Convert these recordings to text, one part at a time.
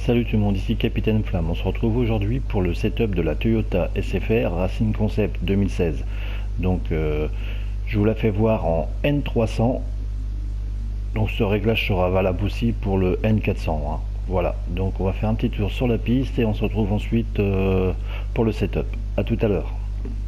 Salut tout le monde, ici Capitaine Flamme. On se retrouve aujourd'hui pour le setup de la Toyota SFR Racing Concept 2016. Donc je vous la fais voir en N300. Donc ce réglage sera valable aussi pour le N400 hein. Voilà, donc on va faire un petit tour sur la piste et on se retrouve ensuite pour le setup. A tout à l'heure.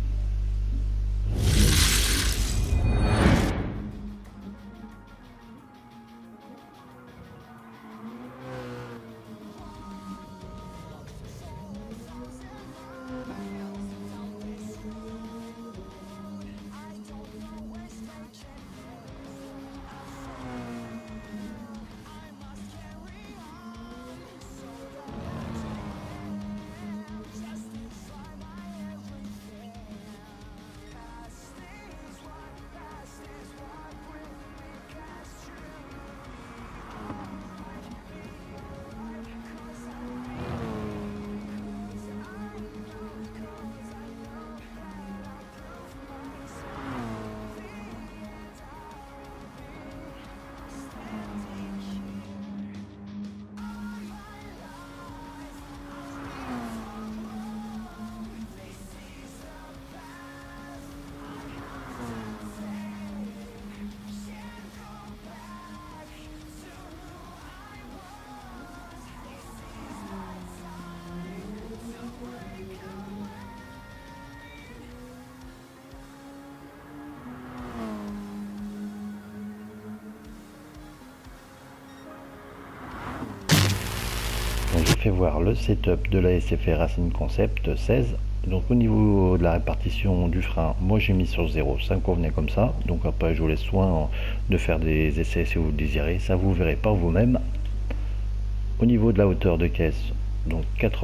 Donc j'ai fait voir le setup de la SFR Racing Concept 16. Donc au niveau de la répartition du frein, moi j'ai mis sur 0, ça me convenait comme ça. Donc après je vous laisse soin de faire des essais si vous le désirez, ça vous verrez par vous-même. Au niveau de la hauteur de caisse, donc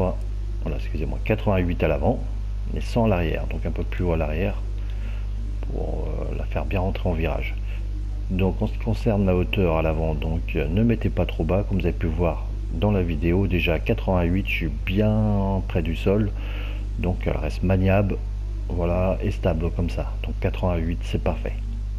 88 à l'avant, mais 100 à l'arrière, donc un peu plus haut à l'arrière pour la faire bien rentrer en virage. Donc en ce qui concerne la hauteur à l'avant, donc ne mettez pas trop bas, comme vous avez pu voir dans la vidéo. Déjà 88, je suis bien près du sol, donc elle reste maniable, voilà, et stable comme ça. Donc 88 c'est parfait.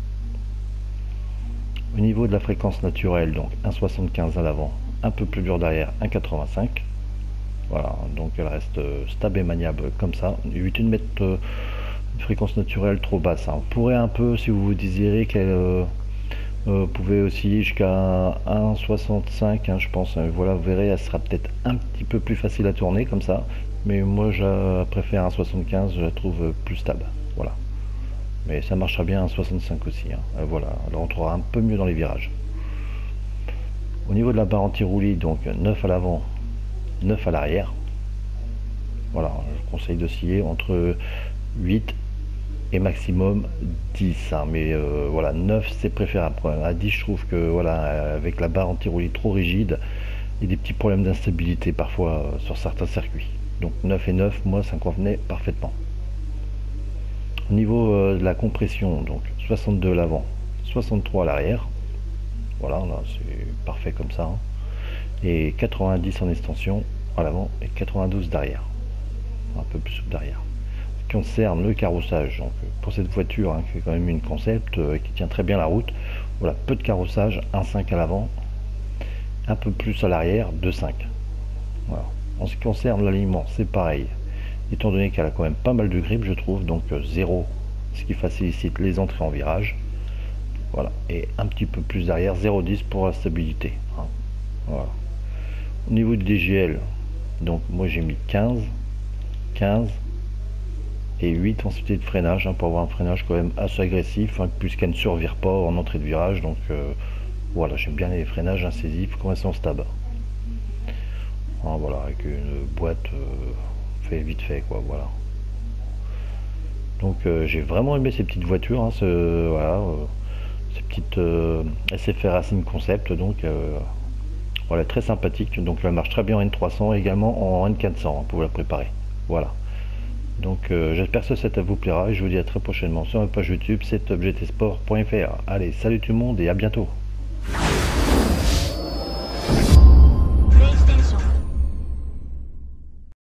Au niveau de la fréquence naturelle, donc 1,75 à l'avant, un peu plus dur derrière, 1,85. Voilà, donc elle reste stable et maniable comme ça. Évitez de mettre une fréquence naturelle trop basse hein. On pourrait un peu, si vous désirez qu'elle pouvez osciller jusqu'à 1,65 hein, je pense. Voilà, vous verrez, elle sera peut-être un petit peu plus facile à tourner comme ça, mais moi je préfère 1,75, je la trouve plus stable. Voilà, mais ça marchera bien 1,65 aussi hein. Voilà, alors on trouvera un peu mieux dans les virages. Au niveau de la barre anti-roulis, donc 9 à l'avant, 9 à l'arrière. Voilà, je conseille d'osciller entre 8 et maximum 10 hein, mais voilà, 9 c'est préférable. À 10 je trouve que voilà, avec la barre anti-roulis trop rigide, il y a des petits problèmes d'instabilité parfois sur certains circuits. Donc 9 et 9, moi ça me convenait parfaitement. Au niveau de la compression, donc 62 à l'avant, 63 à l'arrière. Voilà, là c'est parfait comme ça hein. Et 90 en extension à l'avant et 92 derrière, un peu plus derrière. Concerne le carrossage, donc pour cette voiture hein, qui est quand même une concept qui tient très bien la route, voilà, peu de carrossage, 1,5 à l'avant, un peu plus à l'arrière, 2,5. Voilà. En ce qui concerne l'alignement, c'est pareil, étant donné qu'elle a quand même pas mal de grippe je trouve, donc 0, ce qui facilite les entrées en virage. Voilà, et un petit peu plus derrière, 0,10 pour la stabilité hein. Voilà. Au niveau du DGL, donc moi j'ai mis 15 et 8 densités de freinage hein, pour avoir un freinage quand même assez agressif hein, puisqu'elle ne survire pas en entrée de virage. Donc voilà, j'aime bien les freinages incisifs quand elles sont stables hein, voilà, avec une boîte fait vite fait quoi. Voilà, donc j'ai vraiment aimé ces petites voitures hein, voilà, ces petites SFR Racing Concept. Donc voilà, très sympathique. Donc elle marche très bien en N300 et également en N400 hein, pour la préparer. Voilà, donc j'espère que ce setup vous plaira et je vous dis à très prochainement sur ma page YouTube setupgtsport.fr. Allez, salut tout le monde et à bientôt.